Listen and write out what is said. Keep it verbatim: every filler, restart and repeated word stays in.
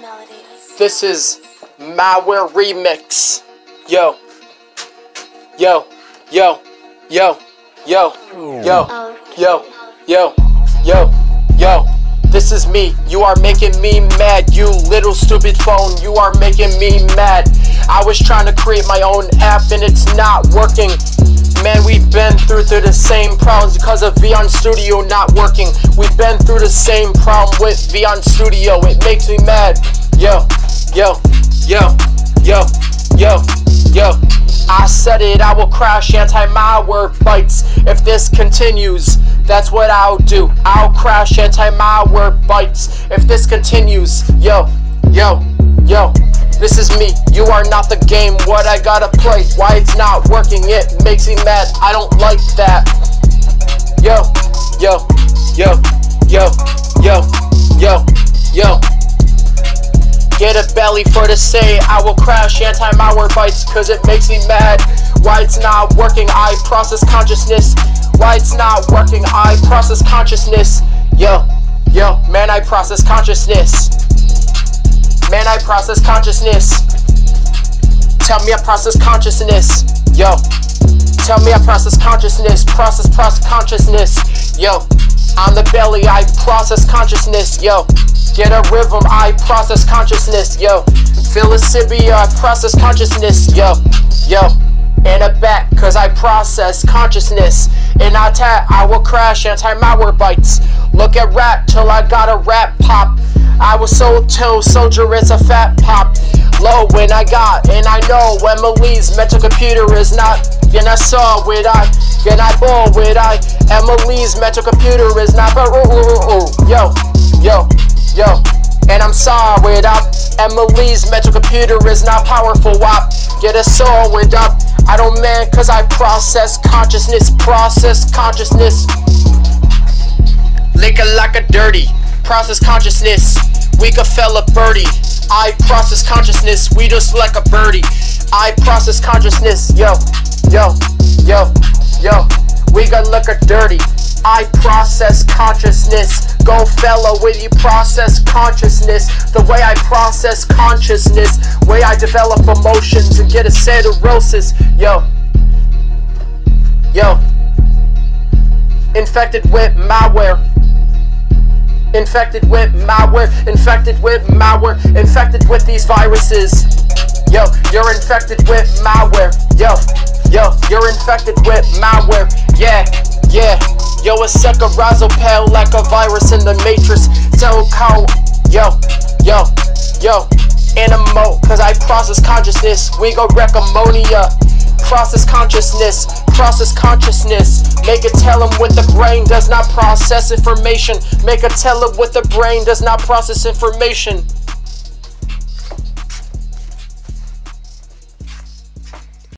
This is Malware Remix. Yo. Yo. Yo. Yo. Yo. Yo. Yo. Yo. Yo. Yo. This is me. You are making me mad. You little stupid phone. You are making me mad. I was trying to create my own app and it's not working. Man, we've been through, through the same problems because of Vyond Studio not working. We've been through the same problem with Vyond Studio. It makes me mad. Yo, yo, yo, yo, yo, yo. I said it, I will crash anti-malwarebytes if this continues. That's what I'll do. I'll crash anti-malwarebytes if this continues. Yo, yo, yo. This is me, you are not the game. What I gotta play, why it's not working, it makes me mad. I don't like that. Yo, yo, yo, yo, yo, yo, yo. Get a belly for the say, I will crash anti-malwarebytes cause it makes me mad. Why it's not working, I process consciousness. Why it's not working, I process consciousness. Yo, yo, man, I process consciousness. Man, I process consciousness. Tell me I process consciousness. Yo. Tell me I process consciousness. Process, process consciousness. Yo. On the belly, I process consciousness. Yo. Get a rhythm, I process consciousness. Yo. Psilocybia, I process consciousness. Yo. Yo. In a back, cause I process consciousness. In a tat, I will crash anti-malwarebytes. Look at rap till I got a rap pop. I was so till soldier is a fat pop. Low when I got, and I know Emily's mental computer is not. And I saw with I, and I ball with I. Emily's mental computer is not. But ooh, ooh, ooh, yo, yo, yo. And I'm sorry with up. Emily's mental computer is not powerful. Wop, get a soul with up. I don't man, cause I process consciousness, process consciousness. Lick it like a dirty. Process consciousness, we a fella birdie. I process consciousness, we just like a birdie. I process consciousness, yo, yo, yo, yo. We got look a dirty. I process consciousness. Go fella with you process consciousness. The way I process consciousness, way I develop emotions and get a serosis. Yo, yo. Infected with malware. Infected with malware, infected with malware, infected with these viruses. Yo, you're infected with malware. Yo, yo, you're infected with malware. Yeah, yeah. Yo, a secarazo pale like a virus in the matrix. So cold. Yo, yo, yo. Animo, cause I process consciousness. We go wreck ammonia. Process consciousness, process consciousness. Make it tell him with the brain does not process information. Make it tell him with the brain does not process information.